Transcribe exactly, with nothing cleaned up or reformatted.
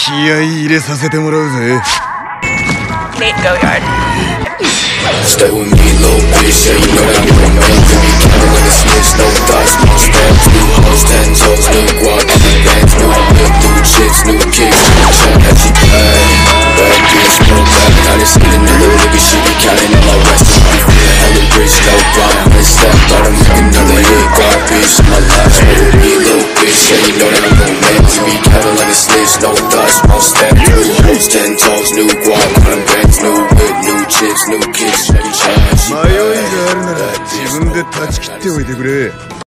気合い入れさせてもらうぜ。 Nate, go yard. Stay with me, little bitch, yeah, you know that I'm gon' make you be counting like a snitch, no thoughts, no stamps, new hoes, ten toes, new guap, new bands, new whip, new chicks, new kicks, check that she play. Bad bitch, no back, I just need another nigga, she be counting all my rest of my feeling hella rich, no grind, I'm step, thought I'm making another hit, garbage in my life. Stay with me, little bitch, yeah, you know that I'm gon' make you be counting like a snitch, no thoughts, no stamps, new hoes, ten toes, new guap, new bands, new whip, new chicks, new kicks, check that she play. 迷いがあるなら自分で断ち切っておいてくれ。